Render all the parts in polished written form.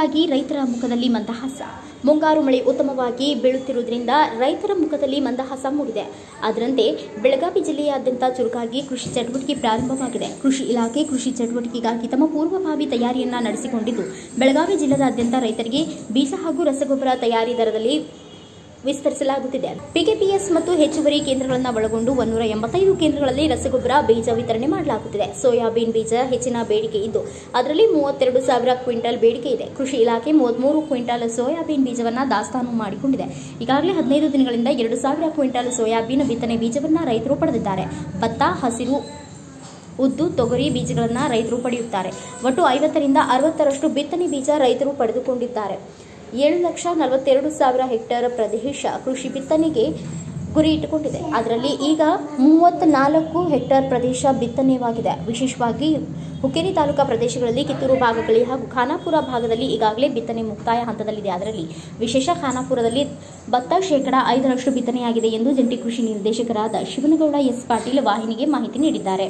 ಹೀಗಾಗಿ ರೈತರ ಮುಖದಲ್ಲಿ ಮಂದಹಾಸ. ಮುಂಗಾರು ಮಳೆ ಉತ್ತಮವಾಗಿ ಬೀಳುತ್ತಿರುವುದರಿಂದ ರೈತರ ಮುಖದಲ್ಲಿ ಮಂದಹಾಸ ಮೂಡಿದೆ. ಅದರಂತೆ ಬೆಳಗಾವಿ ಜಿಲ್ಲೆಯಾದ್ಯಂತ ಚುರುಕಾಗಿ ಕೃಷಿ ಚಟುವಟಿಕೆ ಪ್ರಾರಂಭವಾಗಿದೆ. ಕೃಷಿ ಇಲಾಖೆ ಕೃಷಿ ಚಟುವಟಿಕೆಗಾಗಿ ತಮ್ಮ ಪೂರ್ವಭಾವಿ ತಯಾರಿಯನ್ನ ನಡೆಸಿಕೊಂಡಿದ್ದು, ಬೆಳಗಾವಿ ಜಿಲ್ಲೆಯಾದ್ಯಂತ ರೈತರಿಗೆ ಬೀಜ ಹಾಗೂ ರಸಗೊಬ್ಬರ ತಯಾರಿ ದರದಲ್ಲಿ ವಿಸ್ತರಿಸಲಾಗುತ್ತಿದೆ. ಪಿಕೆಪಿಎಸ್ ಮತ್ತು ಹೆಚ್ಚುವರಿ ಕೇಂದ್ರಗಳನ್ನು ಒಳಗೊಂಡು 185 ಕೇಂದ್ರಗಳಲ್ಲಿ ರಸಗೊಬ್ಬರ ಬೀಜ ವಿತರಣೆ ಮಾಡಲಾಗುತ್ತಿದೆ. ಸೋಯಾಬೀನ್ ಬೀಜ ಹೆಚ್ಚಿನ ಬೇಡಿಕೆ ಇದ್ದು, ಅದರಲ್ಲಿ 32,000 ಕ್ವಿಂಟಲ್ ಬೇಡಿಕೆ ಇದೆ. ಕೃಷಿ ಇಲಾಖೆ 33 ಕ್ವಿಂಟಲ್ ಸೋಯಾಬೀನ್ ಬೀಜವನ್ನು ದಾಸ್ತಾನು ಮಾಡಿಕೊಂಡಿದೆ. ಈಗಾಗಲೇ 15 ದಿನಗಳಿಂದ 2,000 ಕ್ವಿಂಟಲ್ ಸೋಯಾಬೀನ್ ಬಿತ್ತನೆ ಬೀಜವನ್ನು ರೈತರು ಪಡೆದಿದ್ದಾರೆ. ಭತ್ತ, ಹಸಿರು ಉದ್ದು, ತೊಗರಿ ಬೀಜಗಳನ್ನು ರೈತರು ಪಡೆಯುತ್ತಾರೆ. ಒಟ್ಟು 50ರಿಂದ 60ರಷ್ಟು ಬಿತ್ತನೆ ಬೀಜ ರೈತರು ಪಡೆದುಕೊಂಡಿದ್ದಾರೆ. 7,42,000 ಹೆಕ್ಟೇರ್ ಪ್ರದೇಶ ಕೃಷಿ ಬಿತ್ತನೆಗೆ ಗುರಿ ಇಟ್ಟುಕೊಂಡಿದೆ. ಅದರಲ್ಲಿ ಈಗ 34 ಹೆಕ್ಟೇರ್ ಪ್ರದೇಶ ಬಿತ್ತನೆಯಾಗಿದೆ. ವಿಶೇಷವಾಗಿ ಹುಕ್ಕೇರಿ ತಾಲೂಕಾ ಪ್ರದೇಶಗಳಲ್ಲಿ ಕಿತ್ತೂರು ಭಾಗದಲ್ಲಿ ಹಾಗೂ ಖಾನಾಪುರ ಭಾಗದಲ್ಲಿ ಈಗಾಗಲೇ ಬಿತ್ತನೆ ಮುಕ್ತಾಯ ಹಂತದಲ್ಲಿದೆ. ಅದರಲ್ಲಿ ವಿಶೇಷ ಖಾನಾಪುರದಲ್ಲಿ ಭತ್ತ 5% ಬಿತ್ತನೆಯಾಗಿದೆ ಎಂದು ಜಂಟಿ ಕೃಷಿ ನಿರ್ದೇಶಕರಾದ ಶಿವನಗೌಡ ಎಸ್ ಪಾಟೀಲ್ ವಾಹಿನಿಗೆ ಮಾಹಿತಿ ನೀಡಿದ್ದಾರೆ.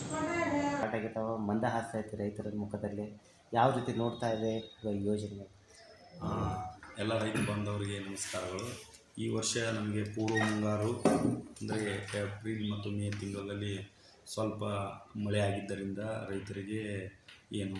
ಮಂದಹಾಸ ಐತಿ ರೈತರ ಮುಖದಲ್ಲಿ. ಯಾವ ರೀತಿ ನೋಡ್ತಾ ಇದೆ ಯೋಜನೆ? ಎಲ್ಲ ರೈತ ಬಾಂಧವರಿಗೆ ನಮಸ್ಕಾರಗಳು. ಈ ವರ್ಷ ನಮಗೆ ಪೂರ್ವ ಮುಂಗಾರು ಅಂದರೆ ಏಪ್ರಿಲ್ ಮತ್ತು ಮೇ ತಿಂಗಳಲ್ಲಿ ಸ್ವಲ್ಪ ಮಳೆ ಆಗಿದ್ದರಿಂದ ರೈತರಿಗೆ ಏನು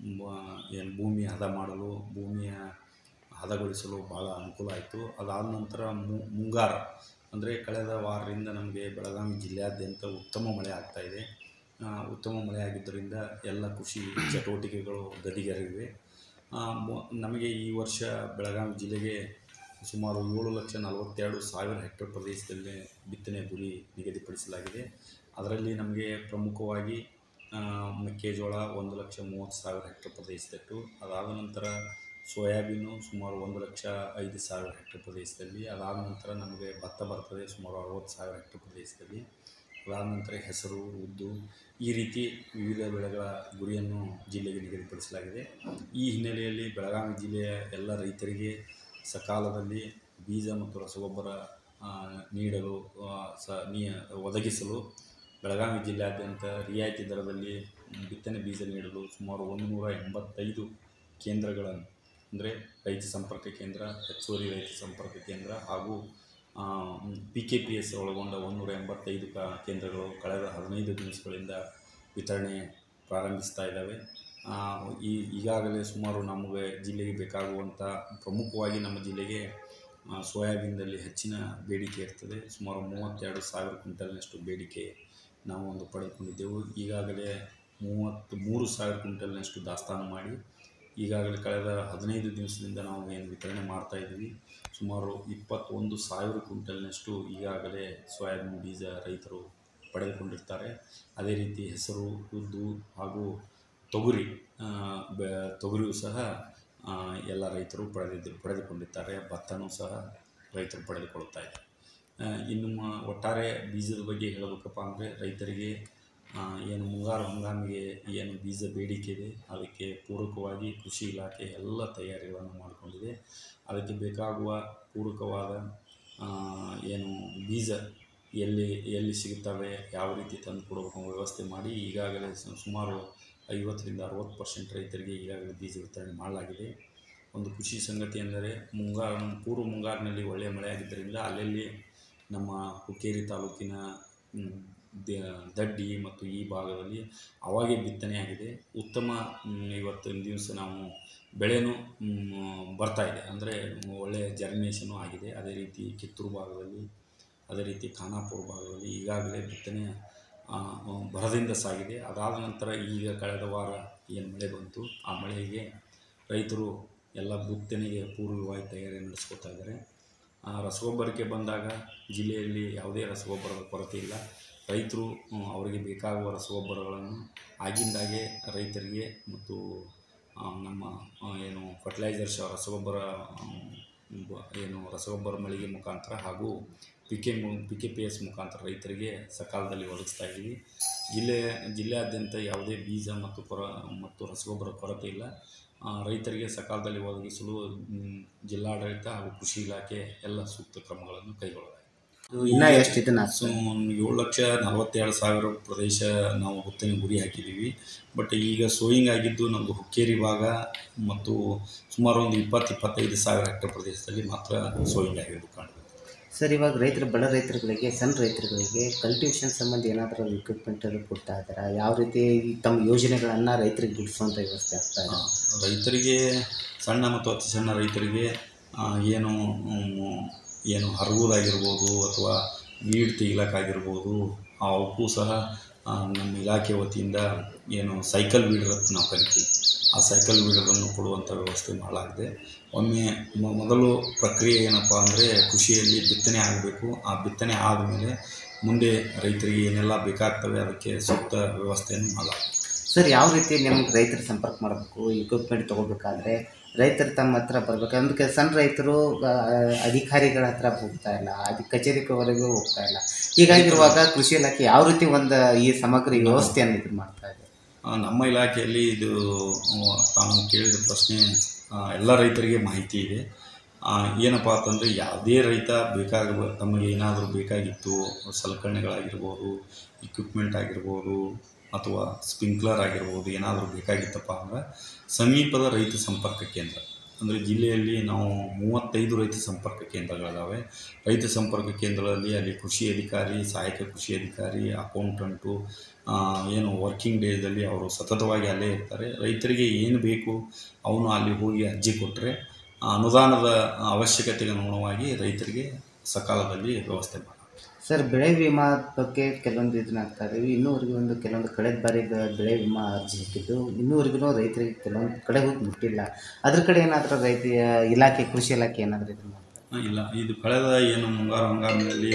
ಭೂಮಿ ಹದ ಮಾಡಲು, ಭೂಮಿಯ ಹದಗೊಳಿಸಲು ಭಾಳ ಅನುಕೂಲ ಆಯಿತು. ಅದಾದ ನಂತರ ಮುಂಗಾರು ಅಂದರೆ ಕಳೆದ ವಾರದಿಂದ ನಮಗೆ ಬೆಳಗಾವಿ ಜಿಲ್ಲೆಯಾದ್ಯಂತ ಉತ್ತಮ ಮಳೆ ಆಗ್ತಾಯಿದೆ. ಉತ್ತಮ ಮಳೆ ಆಗಿದ್ದರಿಂದ ಎಲ್ಲ ಕೃಷಿ ಚಟುವಟಿಕೆಗಳು ಗದಿಗೆರಗಿವೆ. ನಮಗೆ ಈ ವರ್ಷ ಬೆಳಗಾವಿ ಜಿಲ್ಲೆಗೆ ಸುಮಾರು 7,42,000 ಹೆಕ್ಟೇರ್ ಪ್ರದೇಶದಲ್ಲಿ ಬಿತ್ತನೆ ಗುರಿ ನಿಗದಿಪಡಿಸಲಾಗಿದೆ. ಅದರಲ್ಲಿ ನಮಗೆ ಪ್ರಮುಖವಾಗಿ ಮೆಕ್ಕೆಜೋಳ 1,30,000 ಹೆಕ್ಟೇರ್ ಪ್ರದೇಶದಟ್ಟು, ಅದಾದ ನಂತರ ಸೋಯಾಬೀನು ಸುಮಾರು 1,05,000 ಹೆಕ್ಟೇರ್ ಪ್ರದೇಶದಲ್ಲಿ, ಅದಾದ ನಂತರ ನಮಗೆ ಭತ್ತ ಬರ್ತದೆ ಸುಮಾರು 60,000 ಹೆಕ್ಟೇರ್ ಪ್ರದೇಶದಲ್ಲಿ, ಅದಾದ ನಂತರ ಹೆಸರು, ಉದ್ದು ಈ ರೀತಿ ವಿವಿಧ ಬೆಳೆಗಳ ಗುರಿಯನ್ನು ಜಿಲ್ಲೆಗೆ ನಿಗದಿಪಡಿಸಲಾಗಿದೆ. ಈ ಹಿನ್ನೆಲೆಯಲ್ಲಿ ಬೆಳಗಾವಿ ಜಿಲ್ಲೆಯ ಎಲ್ಲ ರೈತರಿಗೆ ಸಕಾಲದಲ್ಲಿ ಬೀಜ ಮತ್ತು ರಸಗೊಬ್ಬರ ನೀಡಲು ಒದಗಿಸಲು ಬೆಳಗಾವಿ ಜಿಲ್ಲೆಯಾದ್ಯಂತ ರಿಯಾಯಿತಿ ದರದಲ್ಲಿ ಬಿತ್ತನೆ ಬೀಜ ನೀಡಲು ಸುಮಾರು 185 ಕೇಂದ್ರಗಳನ್ನು ಅಂದರೆ ರೈತ ಸಂಪರ್ಕ ಕೇಂದ್ರ, ಹೆಚ್ಚುವರಿ ರೈತ ಸಂಪರ್ಕ ಕೇಂದ್ರ ಹಾಗೂ PKPS ಒಳಗೊಂಡ 185 ಕೇಂದ್ರಗಳು ಕಳೆದ 15 ದಿವಸಗಳಿಂದ ವಿತರಣೆ ಪ್ರಾರಂಭಿಸ್ತಾ ಇದ್ದಾವೆ. ಈಗಾಗಲೇ ಸುಮಾರು ನಮಗೆ ಜಿಲ್ಲೆಗೆ ಬೇಕಾಗುವಂಥ ಪ್ರಮುಖವಾಗಿ ನಮ್ಮ ಜಿಲ್ಲೆಗೆ ಸೋಯಾಬೀನ್ನಲ್ಲಿ ಹೆಚ್ಚಿನ ಬೇಡಿಕೆ ಇರ್ತದೆ. ಸುಮಾರು 32,000 ಕ್ವಿಂಟಲ್ನಷ್ಟು ಬೇಡಿಕೆ ನಾವು ಪಡೆದುಕೊಂಡಿದ್ದೆವು. ಈಗಾಗಲೇ 33,000 ಕ್ವಿಂಟಲ್ನಷ್ಟು ದಾಸ್ತಾನು ಮಾಡಿ ಈಗಾಗಲೇ ಕಳೆದ 15 ದಿವಸದಿಂದ ನಾವು ಏನು ವಿತರಣೆ ಮಾಡ್ತಾಯಿದ್ದೀವಿ. ಸುಮಾರು 21,000 ಕ್ವಿಂಟಲ್ನಷ್ಟು ಈಗಾಗಲೇ ಸೋಯಾಬೀನ್ ಬೀಜ ರೈತರು ಪಡೆದುಕೊಂಡಿರ್ತಾರೆ. ಅದೇ ರೀತಿ ಹೆಸರು, ಉದ್ದು ಹಾಗೂ ತೊಗರಿಯೂ ಸಹ ಎಲ್ಲ ರೈತರು ಪಡೆದುಕೊಂಡಿದ್ದಾರೆ. ಭತ್ತನೂ ಸಹ ರೈತರು ಪಡೆದುಕೊಳ್ತಾ ಇದ್ದಾರೆ. ಇನ್ನು ಒಟ್ಟಾರೆ ಬೀಜದ ಬಗ್ಗೆ ಹೇಳಬೇಕಪ್ಪ ಅಂದರೆ ರೈತರಿಗೆ ಏನು ಮುಂಗಾರು ಹಂಗಾಮಿಗೆ ಏನು ಬೀಜ ಬೇಡಿಕೆ ಇದೆ ಅದಕ್ಕೆ ಪೂರಕವಾಗಿ ಕೃಷಿ ಇಲಾಖೆ ಎಲ್ಲ ತಯಾರಿಗಳನ್ನು ಮಾಡಿಕೊಂಡಿದೆ. ಅದಕ್ಕೆ ಬೇಕಾಗುವ ಪೂರಕವಾದ ಏನು ಬೀಜ ಎಲ್ಲಿ ಸಿಗುತ್ತವೆ, ಯಾವ ರೀತಿ ತಂದು ಕೊಡಬೇಕು ವ್ಯವಸ್ಥೆ ಮಾಡಿ ಈಗಾಗಲೇ ಸುಮಾರು 50ರಿಂದ 60% ರೈತರಿಗೆ ಈಗಾಗಲೇ ಬೀಜ ವಿತರಣೆ ಮಾಡಲಾಗಿದೆ. ಒಂದು ಖುಷಿ ಸಂಗತಿ ಎಂದರೆ ಪೂರ್ವ ಮುಂಗಾರಿನಲ್ಲಿ ಒಳ್ಳೆಯ ಮಳೆ ಆಗಿದ್ದರಿಂದ ಅಲ್ಲಲ್ಲಿ ನಮ್ಮ ಹುಕ್ಕೇರಿ ತಾಲೂಕಿನ ದಡ್ಡಿ ಮತ್ತು ಈ ಭಾಗದಲ್ಲಿ ಅವಾಗೇ ಬಿತ್ತನೆಯಾಗಿದೆ. ಉತ್ತಮ ಇವತ್ತಿನ ದಿವಸ ನಾವು ಬೆಳೆನೂ ಬರ್ತಾಯಿದೆ, ಅಂದರೆ ಒಳ್ಳೆಯ ಜರ್ಮಿನೇಷನು ಆಗಿದೆ. ಅದೇ ರೀತಿ ಕಿತ್ತೂರು ಭಾಗದಲ್ಲಿ, ಅದೇ ರೀತಿ ಖಾನಾಪುರ ಭಾಗದಲ್ಲಿ ಈಗಾಗಲೇ ಬಿತ್ತನೆ ಭರದಿಂದ ಸಾಗಿದೆ. ಅದಾದ ನಂತರ ಈಗ ಕಳೆದ ವಾರ ಏನು ಮಳೆ ಬಂತು ಆ ಮಳೆಗೆ ರೈತರು ಎಲ್ಲ ಬಿತ್ತನೆಗೆ ಪೂರ್ವವಾಗಿ ತಯಾರಿ ನಡೆಸ್ಕೊತಾ ಇದ್ದಾರೆ. ರಸಗೊಬ್ಬರಕ್ಕೆ ಬಂದಾಗ ಜಿಲ್ಲೆಯಲ್ಲಿ ಯಾವುದೇ ರಸಗೊಬ್ಬರದ ಕೊರತೆ ಇಲ್ಲ. ರೈತರು ಅವರಿಗೆ ಬೇಕಾಗುವ ರಸಗೊಬ್ಬರಗಳನ್ನು ಆಗಿಂದಾಗೆ ರೈತರಿಗೆ ಮತ್ತು ನಮ್ಮ ಏನು ಫರ್ಟಿಲೈಸರ್ಸ್ ರಸಗೊಬ್ಬರ ಮಳಿಗೆ ಮುಖಾಂತರ ಹಾಗೂ PKPS ಮುಖಾಂತರ ರೈತರಿಗೆ ಸಕಾಲದಲ್ಲಿ ಒದಗಿಸ್ತಾ ಇದ್ದೀವಿ. ಜಿಲ್ಲೆಯಾದ್ಯಂತ ಯಾವುದೇ ಬೀಜ ಮತ್ತು ರಸಗೊಬ್ಬರ ಕೊರತೆ ಇಲ್ಲ. ರೈತರಿಗೆ ಸಕಾಲದಲ್ಲಿ ಒದಗಿಸಲು ಜಿಲ್ಲಾಡಳಿತ ಹಾಗೂ ಕೃಷಿ ಇಲಾಖೆ ಎಲ್ಲ ಸೂಕ್ತ ಕ್ರಮಗಳನ್ನು ಕೈಗೊಳ್ಳಲಾಗಿದೆ. ಇನ್ನೂ ಎಷ್ಟು ಇದನ್ನ ಸೊ 7,42,000 ಪ್ರದೇಶ ನಾವು ಬಿತ್ತನೆ ಗುರಿ ಹಾಕಿದ್ದೀವಿ. ಬಟ್ ಈಗ ಸೋಯಿಂಗ್ ಆಗಿದ್ದು ನಮ್ಮದು ಹುಕ್ಕೇರಿ ಭಾಗ ಮತ್ತು ಸುಮಾರು ಒಂದು 20-25,000 ಹೆಕ್ಟೇರ್ ಪ್ರದೇಶದಲ್ಲಿ ಮಾತ್ರ ಸೋಯಿಂಗ್ ಆಗಿರೋದು ಕಾಣ್ತದೆ. ಸರ್, ಇವಾಗ ಬಡ ರೈತರುಗಳಿಗೆ, ಸಣ್ಣ ರೈತರುಗಳಿಗೆ ಕಲ್ಟಿವೇಷನ್ ಸಂಬಂಧ ಏನಾದರೂ ಇಕ್ವಿಪ್ಮೆಂಟ್ ಕೊಡ್ತಾ ಇದ್ದಾರೆ? ಯಾವ ರೀತಿ ತಮ್ಮ ಯೋಜನೆಗಳನ್ನು ರೈತರಿಗೆ ಬಿಡಿಸುವಂಥ ವ್ಯವಸ್ಥೆ ಆಗ್ತಾ ಇದೆ? ರೈತರಿಗೆ, ಸಣ್ಣ ಮತ್ತು ಅತಿ ಸಣ್ಣ ರೈತರಿಗೆ ಏನು ಹರಗುವುದಾಗಿರ್ಬೋದು ಅಥವಾ ವೀಡ್ ತೆಗಿಲಕ್ಕಾಗಿರ್ಬೋದು, ಅವಕ್ಕೂ ಸಹ ನಮ್ಮ ಇಲಾಖೆ ವತಿಯಿಂದ ಏನು ಸೈಕಲ್ ವೀಡರ್ ಅಂತ ನಾವು ಕರಿತೀವಿ, ಆ ಸೈಕಲ್ ವೀಡರನ್ನು ಕೊಡುವಂಥ ವ್ಯವಸ್ಥೆ ಮಾಡಲಾಗಿದೆ. ಒಮ್ಮೆ ಮೊದಲು ಪ್ರಕ್ರಿಯೆ ಏನಪ್ಪ ಅಂದರೆ ಕೃಷಿಯಲ್ಲಿ ಬಿತ್ತನೆ ಆಗಬೇಕು. ಆ ಬಿತ್ತನೆ ಆದಮೇಲೆ ಮುಂದೆ ರೈತರಿಗೆ ಏನೆಲ್ಲ ಬೇಕಾಗ್ತವೆ ಅದಕ್ಕೆ ಸೂಕ್ತ ವ್ಯವಸ್ಥೆಯನ್ನು ಮಾಡಲಾಗಿದೆ. ಸರ್, ಯಾವ ರೀತಿ ನಿಮ್ಗೆ ರೈತರು ಸಂಪರ್ಕ ಮಾಡಬೇಕು? ಇಕ್ವಿಪ್ಮೆಂಟ್ ತೊಗೋಬೇಕಾದ್ರೆ ರೈತರು ತಮ್ಮ ಹತ್ರ ಬರಬೇಕು. ಅದಕ್ಕೆ ಸಣ್ಣ ರೈತರು ಅಧಿಕಾರಿಗಳ ಹತ್ರ ಹೋಗ್ತಾ ಇಲ್ಲ, ಕಚೇರಿವರೆಗೂ ಹೋಗ್ತಾ ಇಲ್ಲ. ಹೀಗಾಗಿರುವಾಗ ಕೃಷಿ ಇಲಾಖೆ ಯಾವ ರೀತಿ ಈ ಸಮಗ್ರ ವ್ಯವಸ್ಥೆಯನ್ನು ಇದು ಮಾಡ್ತಾ ಇದೆ? ನಮ್ಮ ಇಲಾಖೆಯಲ್ಲಿ ಇದು ತಾನು ಕೇಳಿದ ಪ್ರಶ್ನೆ ಎಲ್ಲ ರೈತರಿಗೆ ಮಾಹಿತಿ ಇದೆ. ಏನಪ್ಪ ಅಂತಂದರೆ ಯಾವುದೇ ರೈತ ತಮಗೆ ಏನಾದರೂ ಬೇಕಾಗಿತ್ತು, ಸಲಕರಣೆಗಳಾಗಿರ್ಬೋದು, ಇಕ್ವಿಪ್ಮೆಂಟ್ ಆಗಿರ್ಬೋದು ಅಥವಾ ಸ್ಪ್ರಿಂಕ್ಲರ್ ಆಗಿರ್ಬೋದು, ಏನಾದರೂ ಬೇಕಾಗಿತ್ತಪ್ಪ ಅಂದ್ರೆ ಸಮೀಪದ ರೈತ ಸಂಪರ್ಕ ಕೇಂದ್ರ, ಅಂದರೆ ಜಿಲ್ಲೆಯಲ್ಲಿ ನಾವು 35 ರೈತ ಸಂಪರ್ಕ ಕೇಂದ್ರಗಳಿದ್ದಾವೆ. ರೈತ ಸಂಪರ್ಕ ಕೇಂದ್ರಗಳಲ್ಲಿ ಅಲ್ಲಿ ಕೃಷಿ ಅಧಿಕಾರಿ, ಸಹಾಯಕ ಕೃಷಿ ಅಧಿಕಾರಿ, ಅಕೌಂಟೆಂಟು ಏನು ವರ್ಕಿಂಗ್ ಡೇದಲ್ಲಿ ಅವರು ಸತತವಾಗಿ ಅಲ್ಲೇ ಇರ್ತಾರೆ. ರೈತರಿಗೆ ಏನು ಬೇಕು ಅವನು ಅಲ್ಲಿ ಹೋಗಿ ಅರ್ಜಿ ಕೊಟ್ಟರೆ ಅನುದಾನದ ಅವಶ್ಯಕತೆಗೆ ಅನುಗುಣವಾಗಿ ರೈತರಿಗೆ ಸಕಾಲದಲ್ಲಿ ವ್ಯವಸ್ಥೆ ಮಾಡಿ. ಸರ್, ಬೆಳೆ ವಿಮಾ ಬಗ್ಗೆ ಕೆಲವೊಂದು ಇದನ್ನ ಆಗ್ತಾ ಇದ್ದೀವಿ. ಇನ್ನೂವರೆಗೂ ಕೆಲವೊಂದು ಕಳೆದ ಬಾರಿ ಬೆಳೆ ವಿಮಾ ಅರ್ಜಿ ಹಾಕಿದ್ದು ಇನ್ನೂವರೆಗೂ ರೈತರಿಗೆ ಕೆಲವೊಂದು ಕಡೆ ಹೋಗಿ ಮುಟ್ಟಿಲ್ಲ. ಅದ್ರ ಕಡೆ ಏನಾದರೂ ಕೃಷಿ ಇಲಾಖೆ ಏನಾದರೂ ಇದನ್ನು ಇಲ್ಲ. ಇದು ಕಳೆದ ಮುಂಗಾರು ಹಂಗಾಮಿನಲ್ಲಿ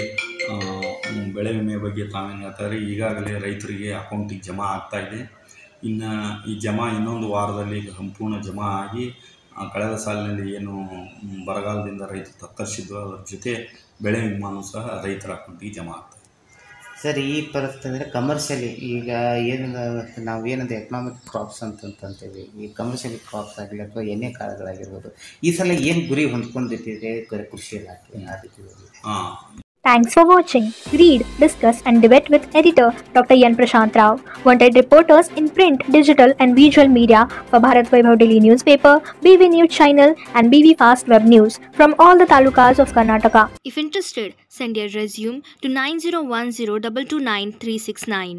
ಬೆಳೆ ವಿಮೆ ಬಗ್ಗೆ ತಾವೇನು ಹೇಳ್ತಾರೆ, ಈಗಾಗಲೇ ರೈತರಿಗೆ ಅಕೌಂಟಿಗೆ ಜಮಾ ಆಗ್ತಾಯಿದೆ. ಇನ್ನು ಈ ಜಮಾ ಇನ್ನೊಂದು ವಾರದಲ್ಲಿ ಸಂಪೂರ್ಣ ಜಮಾ ಆಗಿ ಕಳೆದ ಸಾಲಿನಲ್ಲಿ ಬರಗಾಲದಿಂದ ರೈತರು ತತ್ತರಿಸಿದ್ರು ಅದರ ಜೊತೆ ಬೆಳೆ ವಿಮಾನೂ ಸಹ ರೈತರ ಅಕೌಂಟಿಗೆ ಜಮಾ ಆಗ್ತದೆ. ಸರ್, ಈ ಪರಿಸ್ಥಿತಿ ಅಂದರೆ ಕಮರ್ಷಿಯಲಿ ಈಗ ನಾವೇನಂದ್ರೆ ಎಕನಾಮಿಕ್ ಕ್ರಾಪ್ಸ್ ಅಂತಂತೀವಿ. ಈ ಕಮರ್ಷಿಯಲ್ ಕ್ರಾಪ್ಸ್ ಆಗಲಿ ಅಥವಾ ಎಣ್ಣೆ ಕಾಳುಗಳಾಗಿರ್ಬೋದು, ಈ ಸಲ ಏನು ಗುರಿ ಹೊಂದ್ಕೊಂಡಿಟ್ಟಿದೆ ಕೃಷಿ ಇಲಾಖೆ ಆ ರೀತಿ? Thanks for watching. Read, discuss and debate with editor Dr. Yan Prashant Rao. Wanted reporters in print, digital and visual media for Bharat Vaibhav Daily Newspaper, BV News Channel and BV Fast Web News from all the talukas of Karnataka. If interested, send your resume to 9010229369.